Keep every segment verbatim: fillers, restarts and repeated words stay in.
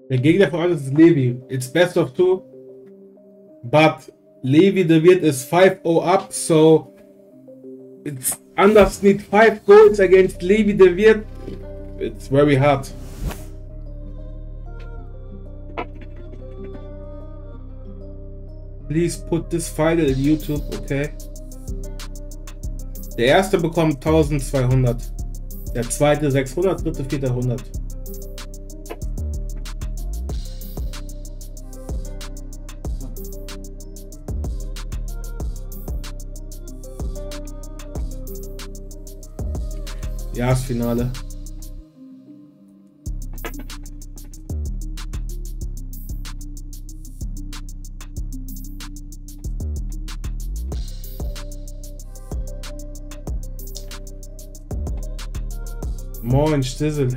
Der Gegner von uns ist Levi. It's best of two. But Levi De Wirt is five oh up, so it's Anders need five goals against Levi De Wirt. It's very hard. Please put this file in YouTube, okay? Der erste bekommt eintausendzweihundert. Der zweite sechshundert, dritte, vierte hundert. Jahresfinale. Moin, Stissel.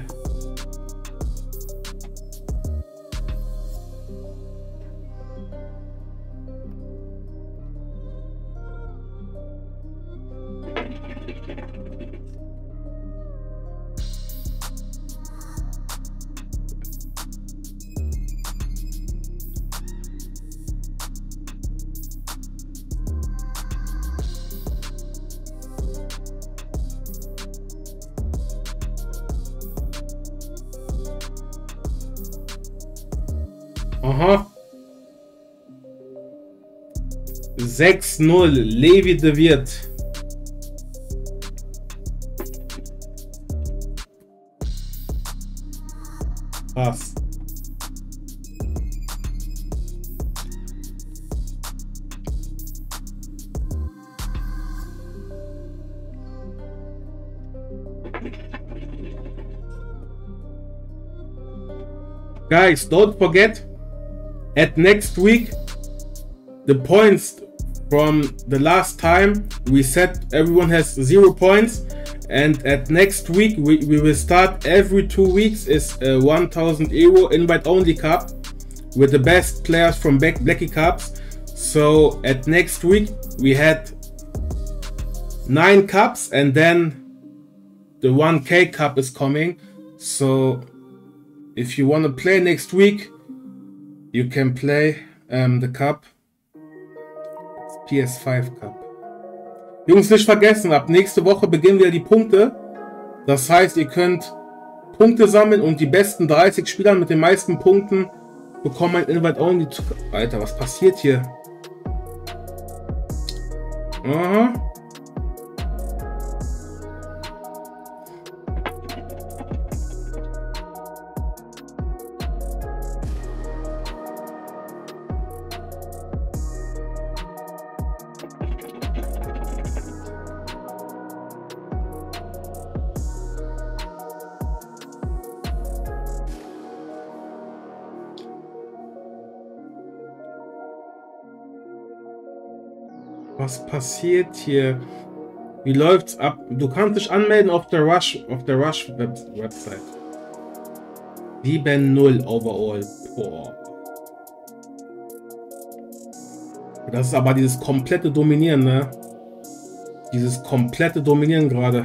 Aha. sechs null, Levi De Wirt. Was? Guys, don't forget, at next week, the points from the last time we said everyone has zero points, and at next week we, we will start every two weeks is a one thousand euro invite only cup with the best players from Black Blackie Cups. So at next week we had nine cups, and then the one K cup is coming. So if you want to play next week, you can play um, the cup. It's P S five Cup. Jungs, nicht vergessen, ab nächste Woche beginnen wieder die Punkte. Das heißt, ihr könnt Punkte sammeln und die besten dreißig Spieler mit den meisten Punkten bekommen ein Invite Only. Alter, was passiert hier? Aha. Was passiert hier? Wie läuft's ab? Du kannst dich anmelden auf der Rush, auf der Rush Web Website. sieben null overall. Boah. Das ist aber dieses komplette Dominieren, ne? Dieses komplette Dominieren gerade.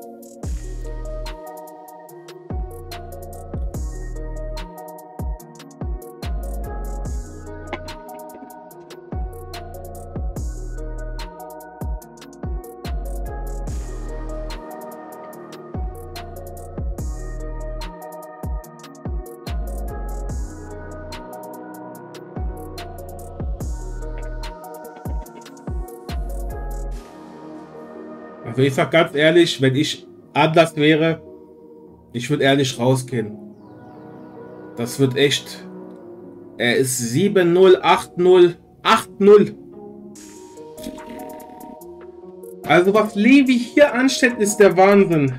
Also ich sag ganz ehrlich, wenn ich anders wäre, ich würde ehrlich rausgehen. Das wird echt. Er ist sieben null, acht null, acht null. Also was Levi hier anstellt, ist der Wahnsinn.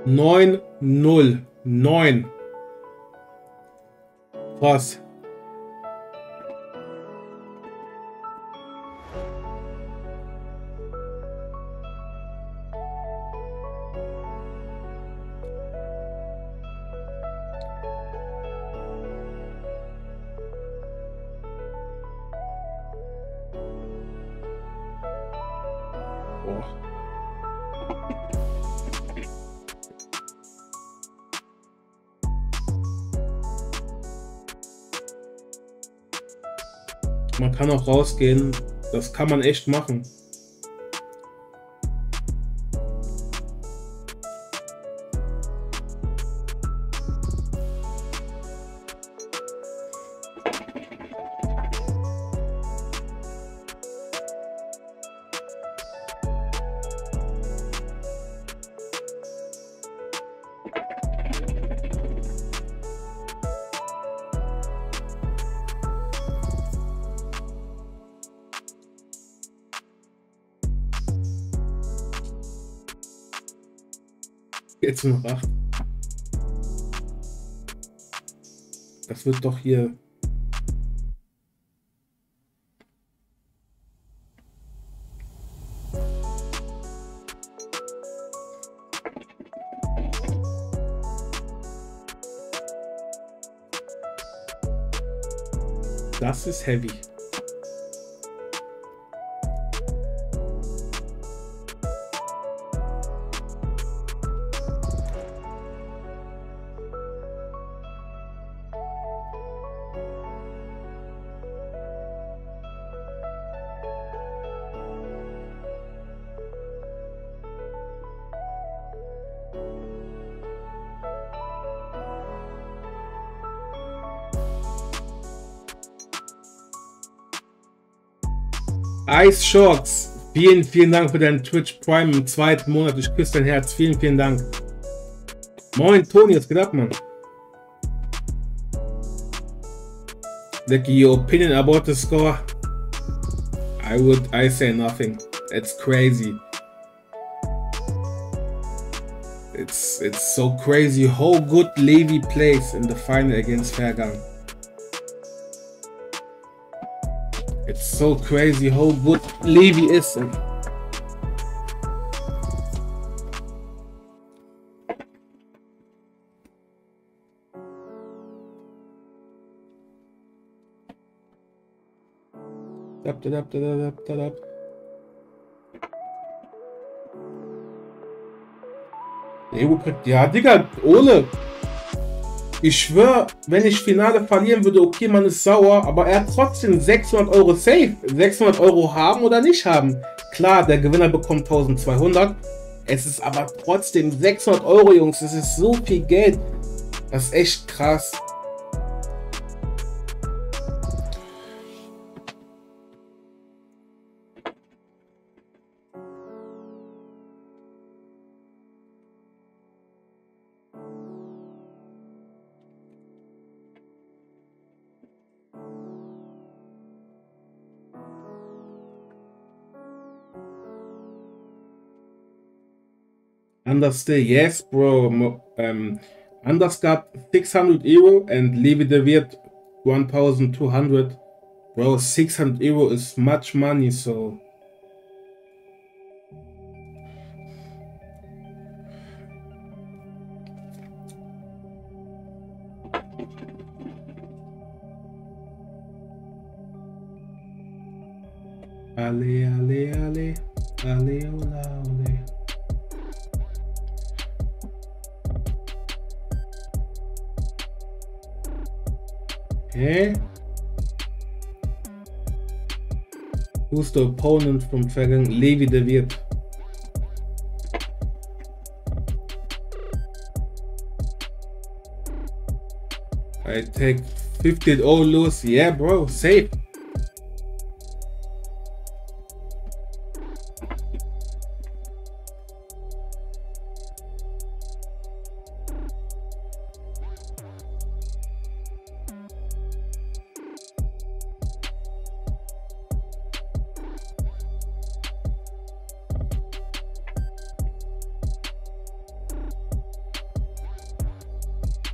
neun null. neun. Krass. Man kann auch rausgehen. Das kann man echt machen. Jetzt noch acht. Das wird doch hier. Das ist heavy. Ice Shorts, vielen, vielen Dank für deinen Twitch Prime im zweiten Monat. Ich küsse dein Herz. Vielen, vielen Dank. Moin, Toni, was geht ab, Mann? Like your opinion about the score? I would, I say nothing. It's crazy. It's, it's so crazy how good Levi plays in the final against Vergang. It's so crazy how good Levi is. Dab, dab, dab, dab, dab, dab. Ja, Digga, Ole. Ich schwör, wenn ich Finale verlieren würde, okay, man ist sauer, aber er hat trotzdem sechshundert Euro safe. sechshundert Euro haben oder nicht haben. Klar, der Gewinner bekommt eintausendzweihundert. Es ist aber trotzdem sechshundert Euro, Jungs. Das ist so viel Geld. Das ist echt krass. Understand, yes, bro. Um, Anders got six hundred euro and Levi de Wirt one thousand two hundred. Bro, six hundred euro is much money, so. Ale, ale, ale, ale, ola, ole. Okay. Who's the opponent from Vergang? Levi de Wirt. I take fifty oh lose. Yeah, bro, safe.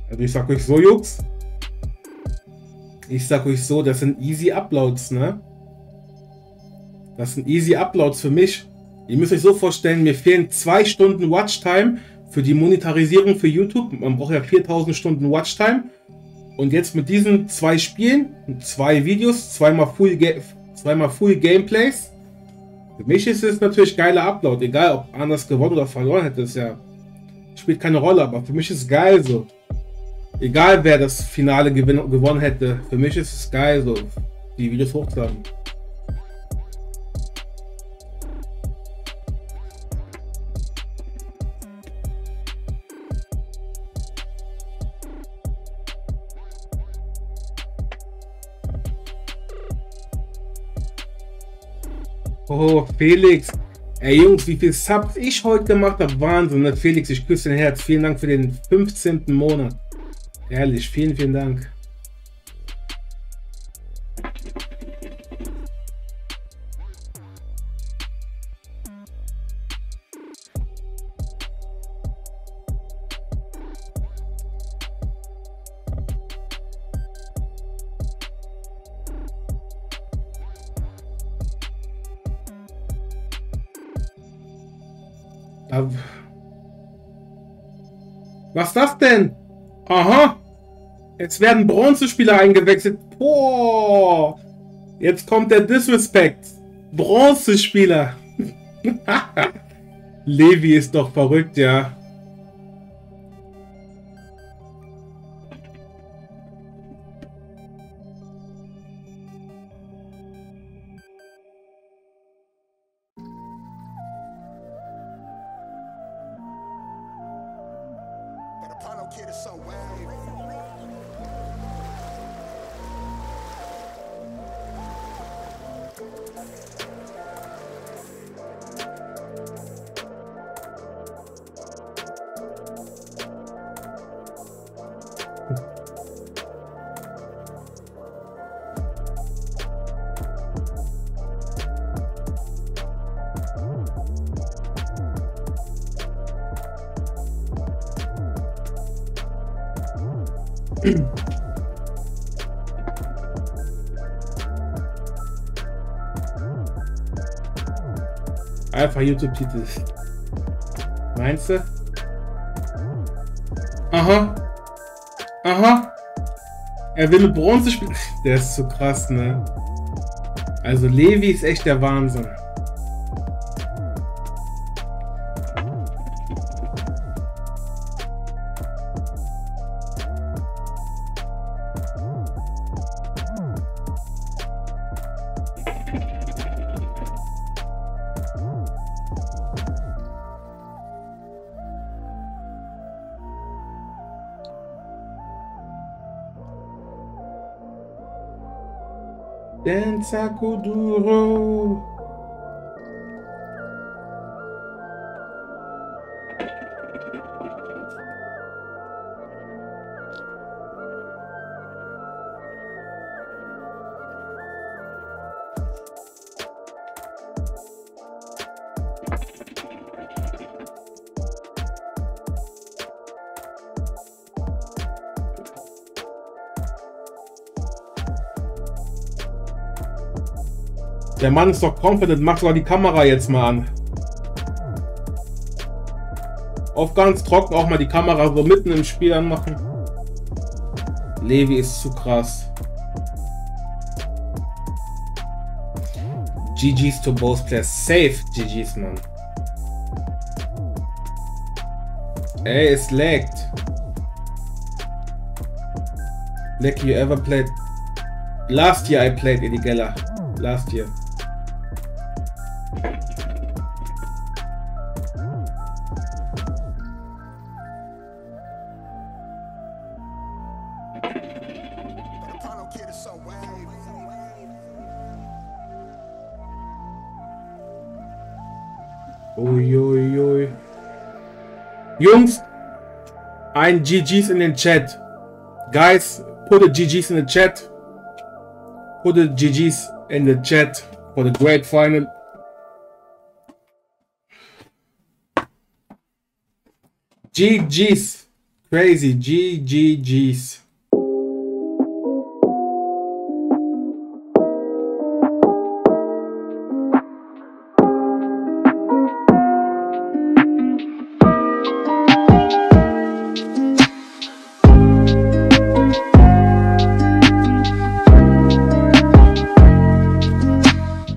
Also ich sag euch so, Jungs. Ich sag euch so, das sind easy Uploads, ne? Das sind easy Uploads für mich. Ihr müsst euch so vorstellen, mir fehlen zwei Stunden Watchtime für die Monetarisierung für YouTube. Man braucht ja viertausend Stunden Watchtime. Und jetzt mit diesen zwei Spielen, zwei Videos, zweimal Full, zweimal Full Gameplays. Für mich ist es natürlich geiler Upload. Egal, ob anders gewonnen oder verloren hätte, es ja spielt keine Rolle. Aber für mich ist es geil so. Egal, wer das Finale gewin gewonnen hätte. Für mich ist es geil so, die Videos hochzuladen. Oh, Felix. Ey, Jungs, wie viel Subs ich heute gemacht habe. Wahnsinn, ne? Felix, ich küsse dein Herz. Vielen Dank für den fünfzehnten Monat. Ehrlich, vielen, vielen Dank. Was ist das denn? Aha. Jetzt werden Bronzespieler eingewechselt. Boah. Jetzt kommt der Disrespect. Bronzespieler. Levi ist doch verrückt, ja. Einfach YouTube-Titel. Meinst du? Aha. Aha. Er will mit Bronze spielen. Der ist so krass, ne? Also Levi ist echt der Wahnsinn. Danza Kuduro. Der Mann ist doch confident, mach doch die Kamera jetzt mal an. Auf ganz trocken auch mal die Kamera so mitten im Spiel anmachen. Levi ist zu krass. G G's to both players. Safe G G's, Mann. Ey, es laggt. Like you ever played? Last year I played Illegala. Last year. Uiuiui. Jungs, ein G G's in den Chat. Guys, put the G G's in the chat. Put the G G's in the chat for the great final. G G's. Crazy. G G Gs.